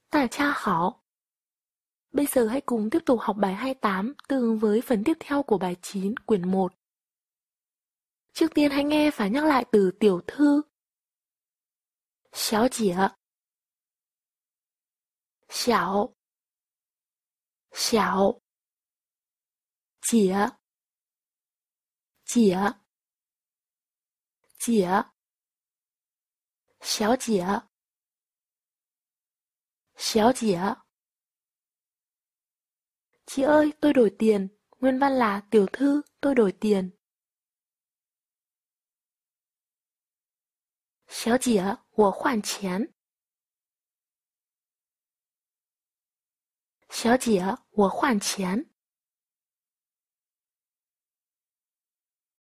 大家好. Bây giờ hãy cùng tiếp tục học bài 28 tương ứng với phần tiếp theo của bài 9 quyển 1. Trước tiên hãy nghe và nhắc lại từ tiểu thư. Xáo dĩa. Xảo. Xảo. Dĩa. Dĩa. Dĩa. Xáo dĩa. Xáo dĩa. Chị ơi, tôi đổi tiền. Nguyên văn là tiểu thư, tôi đổi tiền. Xáo dĩa, 我换钱. Xáo dĩa, 我换钱.